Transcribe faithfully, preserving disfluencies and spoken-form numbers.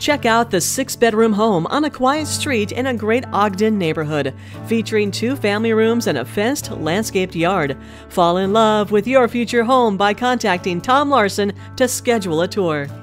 Check out the six-bedroom home on a quiet street in a great Ogden neighborhood, featuring two family rooms and a fenced, landscaped yard. Fall in love with your future home by contacting Thom Larson to schedule a tour.